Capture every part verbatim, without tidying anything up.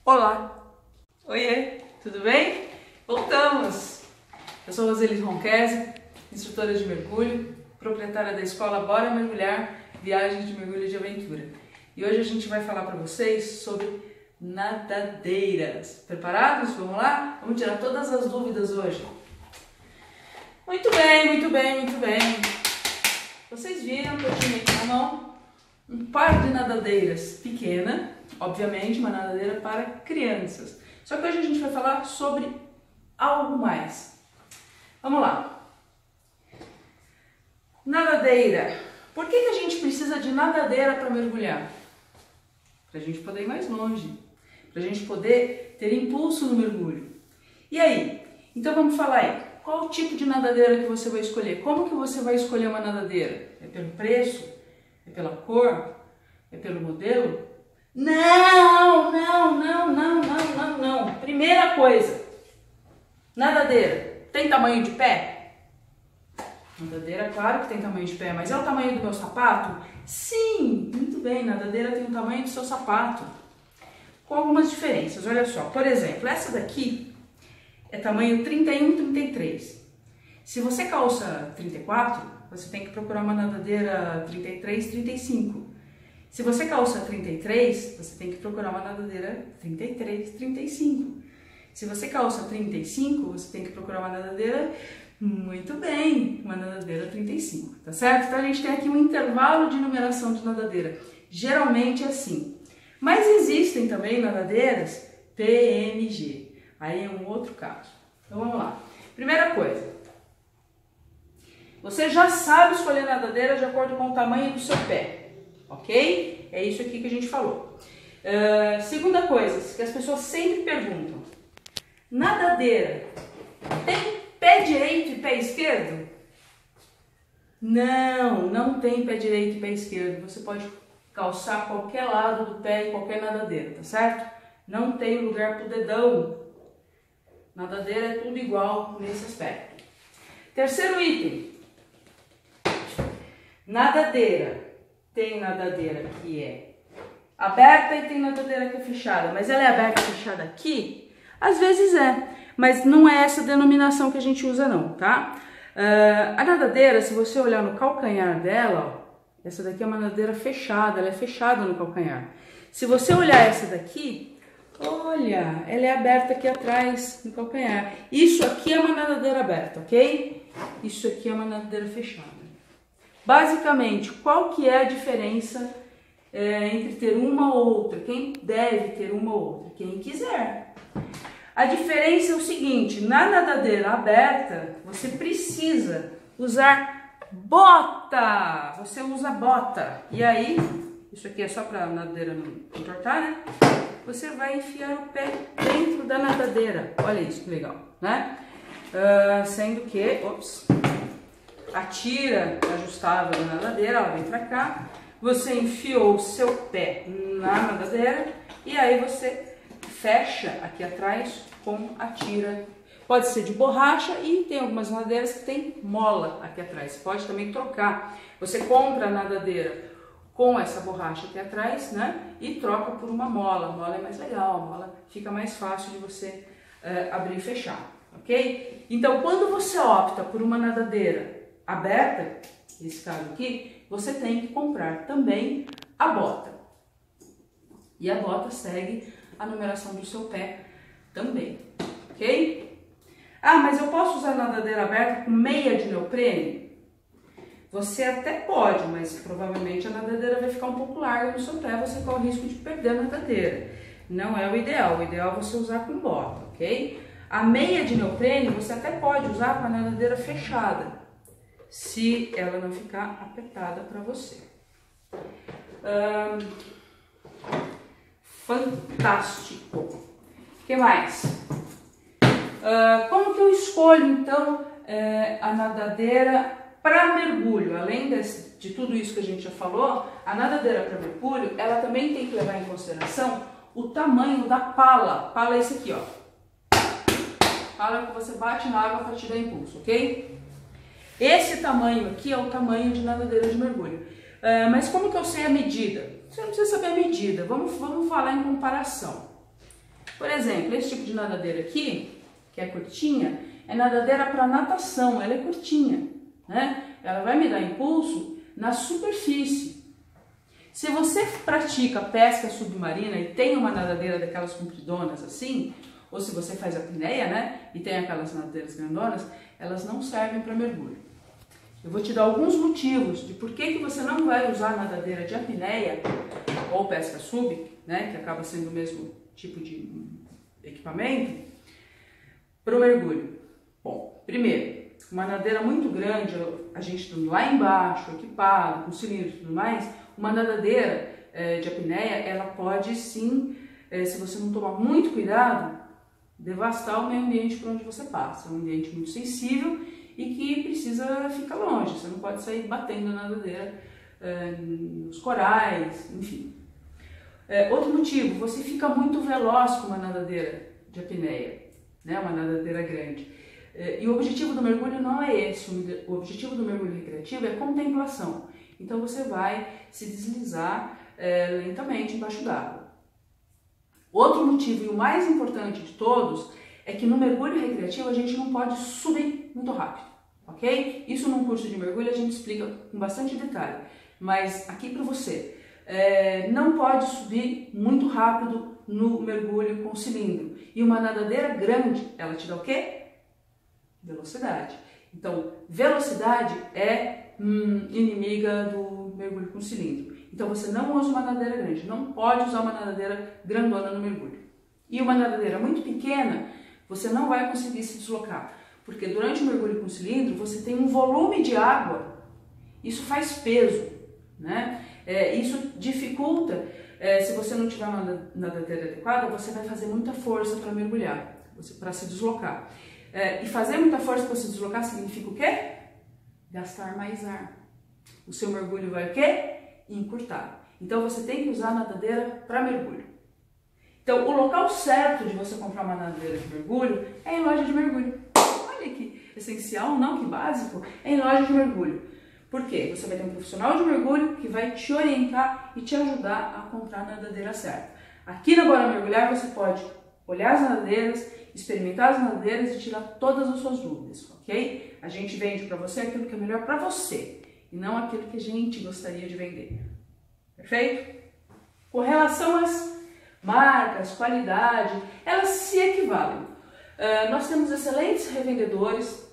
Olá! Oiê, tudo bem? Voltamos! Eu sou Roseli Ronquese, instrutora de mergulho, proprietária da escola Bora Mergulhar, Viagem de Mergulho de Aventura. E hoje a gente vai falar para vocês sobre nadadeiras. Preparados? Vamos lá? Vamos tirar todas as dúvidas hoje. Muito bem, muito bem, muito bem. Vocês viram que eu tinha aqui na mão um par de nadadeiras pequena, obviamente uma nadadeira para crianças. Só que hoje a gente vai falar sobre algo mais. Vamos lá. Nadadeira. Por que que a gente precisa de nadadeira para mergulhar? Para a gente poder ir mais longe, para a gente poder ter impulso no mergulho. E aí? Então vamos falar aí. Qual o tipo de nadadeira que você vai escolher? Como que você vai escolher uma nadadeira? É pelo preço? É pela cor? É pelo modelo? Não, não, não, não, não, não, não. Primeira coisa, nadadeira. Tem tamanho de pé? Nadadeira, claro que tem tamanho de pé, mas é o tamanho do meu sapato? Sim, muito bem, nadadeira tem o tamanho do seu sapato. Com algumas diferenças, olha só. Por exemplo, essa daqui é tamanho trinta e um, trinta e três. Se você calça trinta e quatro, você tem que procurar uma nadadeira trinta e três, trinta e cinco. Se você calça trinta e três, você tem que procurar uma nadadeira trinta e três, trinta e cinco. Se você calça trinta e cinco, você tem que procurar uma nadadeira, muito bem, uma nadadeira trinta e cinco, tá certo? Então a gente tem aqui um intervalo de numeração de nadadeira, geralmente é assim. Mas existem também nadadeiras P M G, aí é um outro caso. Então vamos lá. Primeira coisa, você já sabe escolher nadadeira de acordo com o tamanho do seu pé. Ok? É isso aqui que a gente falou. Uh, segunda coisa, que as pessoas sempre perguntam. Nadadeira tem pé direito e pé esquerdo? Não, não tem pé direito e pé esquerdo. Você pode calçar qualquer lado do pé em qualquer nadadeira, tá certo? Não tem lugar para o dedão. Nadadeira é tudo igual nesse aspecto. Terceiro item. Nadadeira. Tem nadadeira que é aberta e tem nadadeira que é fechada. Mas ela é aberta e fechada aqui? Às vezes é, mas não é essa denominação que a gente usa não, tá? Uh, a nadadeira, se você olhar no calcanhar dela, ó, essa daqui é uma nadadeira fechada, ela é fechada no calcanhar. Se você olhar essa daqui, olha, ela é aberta aqui atrás no calcanhar. Isso aqui é uma nadadeira aberta, ok? Isso aqui é uma nadadeira fechada. Basicamente, qual que é a diferença é, entre ter uma ou outra? Quem deve ter uma ou outra? Quem quiser. A diferença é o seguinte, na nadadeira aberta, você precisa usar bota. Você usa bota. E aí, isso aqui é só para a nadadeira não entortar, né? Você vai enfiar o pé dentro da nadadeira. Olha isso, que legal, né? Uh, sendo que, ops... a tira ajustável da nadadeira, ela vem pra cá, você enfiou o seu pé na nadadeira e aí você fecha aqui atrás com a tira. Pode ser de borracha e tem algumas nadadeiras que tem mola aqui atrás, você pode também trocar. Você compra a nadadeira com essa borracha aqui atrás, né, e troca por uma mola. A mola é mais legal, a mola fica mais fácil de você uh, abrir e fechar, ok? Então, quando você opta por uma nadadeira aberta, esse caso aqui, você tem que comprar também a bota. E a bota segue a numeração do seu pé também, ok? Ah, mas eu posso usar nadadeira aberta com meia de neoprene? Você até pode, mas provavelmente a nadadeira vai ficar um pouco larga no seu pé, você corre o risco de perder a nadadeira. Não é o ideal, o ideal é você usar com bota, ok? A meia de neoprene você até pode usar com a nadadeira fechada, se ela não ficar apertada para você. Hum, fantástico! O que mais? Uh, como que eu escolho, então, eh, a nadadeira para mergulho? Além desse, de tudo isso que a gente já falou, a nadadeira para mergulho, ela também tem que levar em consideração o tamanho da pala. Pala é esse aqui, ó. Pala que você bate na água para te dar impulso, ok? Esse tamanho aqui é o tamanho de nadadeira de mergulho. Uh, mas como que eu sei a medida? Você não precisa saber a medida. Vamos, vamos falar em comparação. Por exemplo, esse tipo de nadadeira aqui, que é curtinha, é nadadeira para natação, ela é curtinha, né? Ela vai me dar impulso na superfície. Se você pratica pesca submarina e tem uma nadadeira daquelas compridonas assim, ou se você faz apneia, né, e tem aquelas nadadeiras grandonas, elas não servem para mergulho. Eu vou te dar alguns motivos de por que que você não vai usar nadadeira de apneia ou pesca sub, né, que acaba sendo o mesmo tipo de equipamento, para o mergulho. Bom, primeiro, uma nadadeira muito grande, a gente estando lá embaixo, equipado, com cilindro e tudo mais, uma nadadeira é, de apneia, ela pode sim, é, se você não tomar muito cuidado, devastar o meio ambiente por onde você passa. É um ambiente muito sensível e que precisa ficar longe. Você não pode sair batendo na nadadeira é, nos corais, enfim. É, outro motivo, você fica muito veloz com uma nadadeira de apneia, né, uma nadadeira grande. É, e o objetivo do mergulho não é esse. O objetivo do mergulho recreativo é contemplação. Então você vai se deslizar é, lentamente embaixo d'água. Outro motivo, e o mais importante de todos, é que no mergulho recreativo a gente não pode subir muito rápido, ok? Isso num curso de mergulho a gente explica com bastante detalhe, mas aqui para você, é, não pode subir muito rápido no mergulho com cilindro. E uma nadadeira grande, ela te dá o quê? Velocidade. Então, velocidade é hum, inimiga do mergulho com cilindro. Então você não usa uma nadadeira grande, não pode usar uma nadadeira grandona no mergulho. E uma nadadeira muito pequena, você não vai conseguir se deslocar, porque durante o mergulho com cilindro você tem um volume de água, isso faz peso, né? É, isso dificulta, é, se você não tiver uma nadadeira adequada, você vai fazer muita força para mergulhar, para se deslocar. É, e fazer muita força para se deslocar significa o quê? Gastar mais ar. O seu mergulho vai o quê? Encurtar. Então você tem que usar a nadadeira para mergulho. Então o local certo de você comprar uma nadadeira de mergulho é em loja de mergulho. Olha que essencial, não? Que básico. É em loja de mergulho. Por quê? Você vai ter um profissional de mergulho que vai te orientar e te ajudar a comprar a nadadeira certa. Aqui na Bora Mergulhar você pode olhar as nadadeiras, experimentar as nadadeiras e tirar todas as suas dúvidas, ok? A gente vende para você aquilo que é melhor para você e não aquilo que a gente gostaria de vender. Perfeito? Com relação às marcas, qualidade, elas se equivalem. Uh, nós temos excelentes revendedores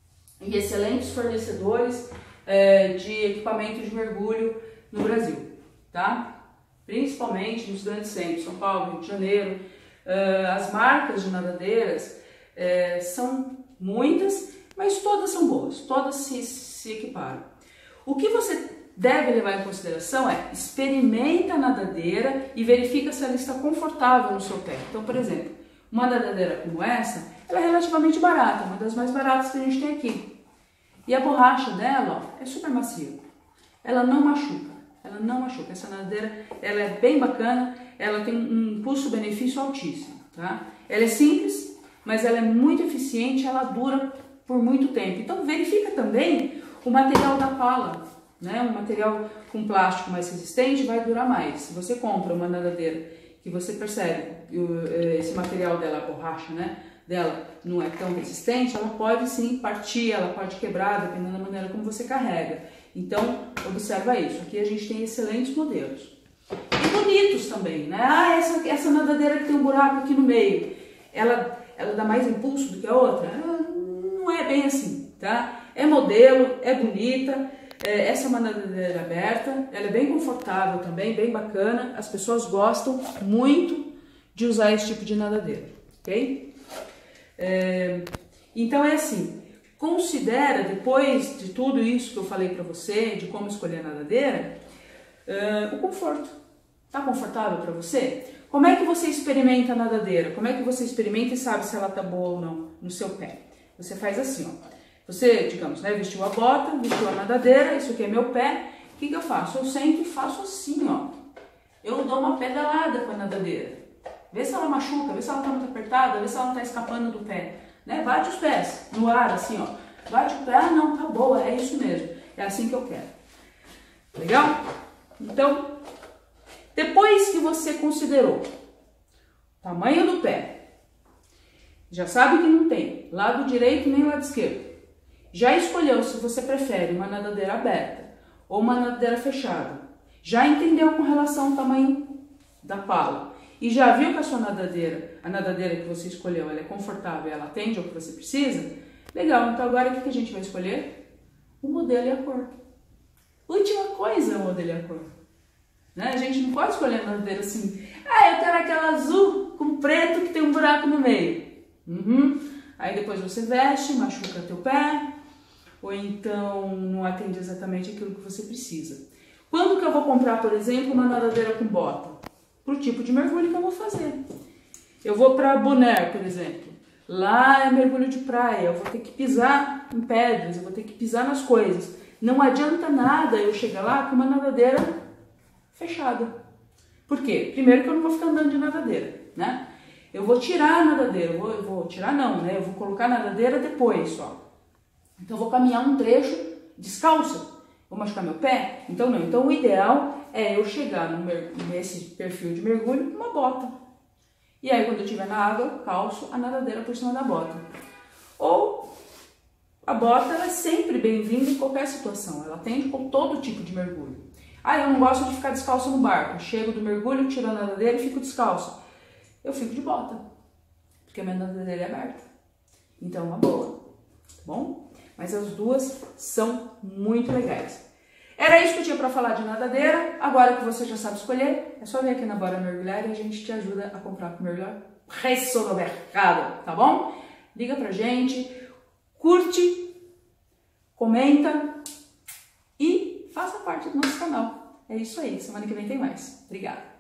e excelentes fornecedores uh, de equipamento de mergulho no Brasil, tá? Principalmente nos grandes centros, São Paulo, Rio de Janeiro. Uh, as marcas de nadadeiras uh, são muitas, mas todas são boas, todas se, se equiparam. O que você deve levar em consideração é experimenta a nadadeira e verifica se ela está confortável no seu pé. Então, por exemplo, uma nadadeira como essa, ela é relativamente barata, uma das mais baratas que a gente tem aqui. E a borracha dela, ó, é super macia. Ela não machuca, ela não machuca. Essa nadadeira, ela é bem bacana, ela tem um custo-benefício altíssimo, tá? Ela é simples, mas ela é muito eficiente, ela dura por muito tempo. Então verifica também o material da pala, né? Um material com plástico mais resistente vai durar mais. Se você compra uma nadadeira que você percebe que esse material dela, a borracha, né, dela não é tão resistente, ela pode sim partir, ela pode quebrar, dependendo da maneira como você carrega. Então, observa isso. Aqui a gente tem excelentes modelos. E bonitos também, né? Ah, essa, essa nadadeira que tem um buraco aqui no meio, ela, ela dá mais impulso do que a outra? Não é bem assim, tá? É modelo, é bonita, é, essa é uma nadadeira aberta, ela é bem confortável também, bem bacana, as pessoas gostam muito de usar esse tipo de nadadeira, ok? É, então é assim, considera, depois de tudo isso que eu falei para você, de como escolher a nadadeira, uh, o conforto. Tá confortável para você? Como é que você experimenta a nadadeira? Como é que você experimenta e sabe se ela tá boa ou não no seu pé? Você faz assim, ó. Você, digamos, né, vestiu a bota, vestiu a nadadeira, isso aqui é meu pé. O que que eu faço? Eu sento e faço assim, ó. Eu dou uma pedalada com a nadadeira. Vê se ela machuca, vê se ela tá muito apertada, vê se ela não tá escapando do pé. Né? Bate os pés no ar, assim, ó. Bate o pé, ah, não, tá boa, é isso mesmo. É assim que eu quero. Legal? Então, depois que você considerou tamanho do pé. Já sabe que não tem lado direito nem lado esquerdo. Já escolheu se você prefere uma nadadeira aberta ou uma nadadeira fechada. Já entendeu com relação ao tamanho da pala. E já viu que a sua nadadeira, a nadadeira que você escolheu, ela é confortável, ela atende ao que você precisa? Legal, então agora o que a gente vai escolher? O modelo e a cor. Última coisa é o modelo e a cor. Né? A gente não pode escolher a nadadeira assim, ah, eu quero aquela azul com preto que tem um buraco no meio. Uhum. Aí depois você veste, machuca teu pé, ou então não atende exatamente aquilo que você precisa. Quando que eu vou comprar, por exemplo, uma nadadeira com bota? Para o tipo de mergulho que eu vou fazer. Eu vou para Bonaire, por exemplo. Lá é mergulho de praia, eu vou ter que pisar em pedras, eu vou ter que pisar nas coisas. Não adianta nada eu chegar lá com uma nadadeira fechada. Por quê? Primeiro que eu não vou ficar andando de nadadeira, né? Eu vou tirar a nadadeira, eu vou, eu vou tirar não, né? Eu vou colocar a nadadeira depois só. Então eu vou caminhar um trecho descalça. Vou machucar meu pé? Então não. Então o ideal é eu chegar no nesse perfil de mergulho com uma bota. E aí quando eu estiver na água, eu calço a nadadeira por cima da bota. Ou a bota ela é sempre bem-vinda em qualquer situação. Ela atende com todo tipo de mergulho. Ah, eu não gosto de ficar descalço no barco. Chego do mergulho, tiro a nadadeira e fico descalço. Eu fico de bota, porque a minha nadadeira é aberta. Então é uma boa, tá bom? Mas as duas são muito legais. Era isso que eu tinha para falar de nadadeira. Agora que você já sabe escolher, é só vir aqui na Bora Mergulhar e a gente te ajuda a comprar o melhor preço no mercado, tá bom? Liga pra gente, curte, comenta e faça parte do nosso canal. É isso aí, semana que vem tem mais. Obrigada!